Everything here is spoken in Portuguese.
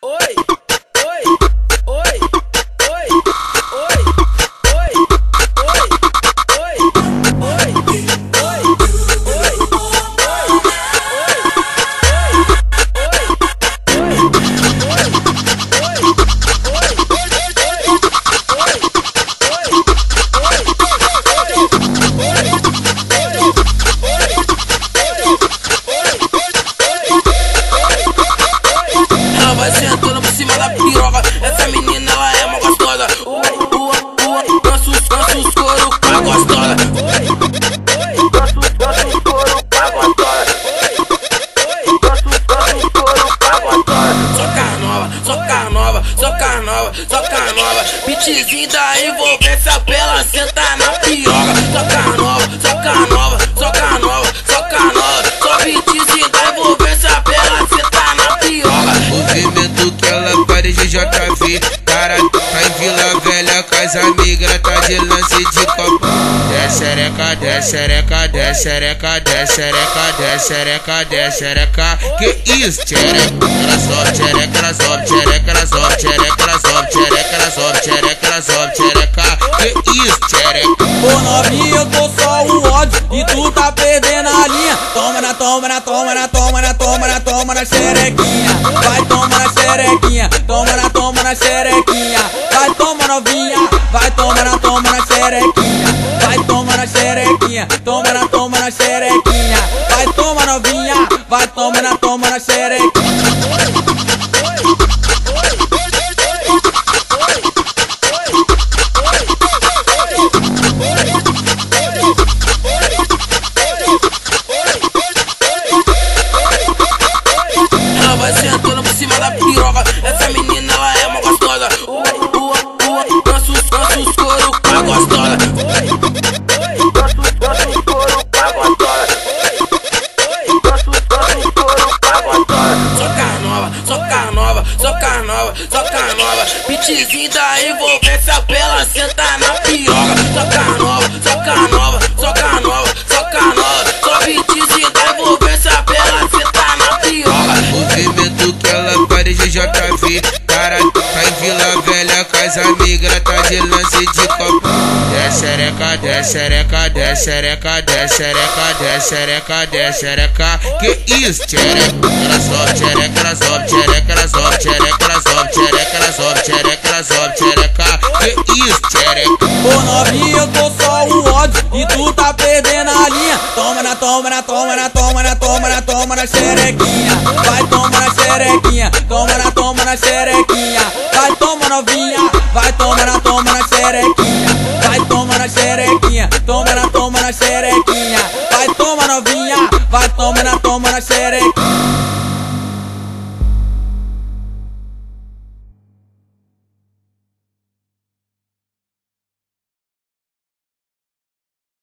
oi, oi, oi, oi, oi, oi, oi, oi, oi, oi, ela vai sentando por cima da piroca. Essa menina, ela é mó gostosa. Nossos couro com a gostosa. Nossos couro com a gostosa. Nossos couro com a gostosa. Só carnova, só carnova, só carnova, só carnova. Pitzinho da envolvência pra ela sentar na piroca. Só carnova, só carnova, só carnova, só carnova. Só pitzinho da envolvência pra ela sentar na piroca. Movimento que ela parece JV. Cara, tá em Vila Velha com as amigas, tá de lance de copo. Descereca, descereca, descereca, descereca, descereca, descereca. Que isso, tchereca? Ela sobe, tchereca, ela sobe, tchereca, ela sobe, tchereca, ela sobe, tchereca, ela sobe, tchereca, ela sobe, tchereca. Que isso, tchereca? Ô novinha, eu tô só o ódio e tu tá perdendo a linha. Toma na, toma na, toma na, toma na, toma na, toma na xerequinha. Vai, toma na xerequinha, toma na xerequinha. Vai, toma novinha, vai, toma na xerequinha. Vai, toma na xerequinha, toma na xerequinha. Vai, toma novinha, vai, toma na xerequinha. Ela vai sentando por cima da piroca. Essa menina, ela é mó gostosa. Nossos couro com a gostosa. Nossos couro com a gostosa. Nossos couro com a gostosa. Só carnova, só carnova, só carnova, só carnova. Pitzinho da envolvência pra ela sentar na piroca. Só carnova, só carnova, só carnova, só carnova. Só pitzinho da envolvência pra ela sentar na piroca. Movimento que ela parece JV. Cara, tá em Vila Velha com as amigas, tá de lance de copo. Descereca, descereca, descereca, descereca, descereca, descereca. Que isso, tchereca? Ela sobe, tchereca, ela sobe, tchereca, ela sobe, tchereca, ela sobe, tchereca, ela sobe, tchereca, ela sobe, tchereca. Que isso, tchereca? Ô novinha, eu tô só o ódio e tu tá perdendo a linha. Toma na, toma na, toma na, toma na, toma na, toma na xerequinha. Vai, toma na xerequinha, toma na xerequinha. Vai, toma novinha, vai, toma na xerequinha. Vai, toma na xerequinha, toma na xerequinha. Vai, toma novinha, vai, toma na xerequinha.